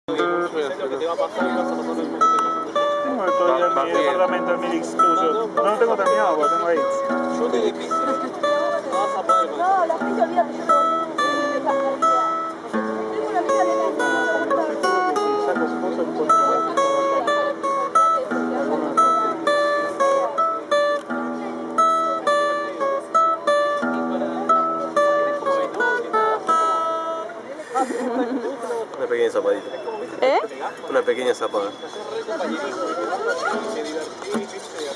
que te va a pasar y vas a pasar el mismo. Tengo todo en mi departamento, en mi estudio. No lo tengo terminado porque tengo ahí. Yo te dije, no vas a poder. No, la gente olvídate, yo no tengo una amiga que Saco su cosa y pongo. Una pequeña zapadita. ¿Eh? Una pequeña zapada.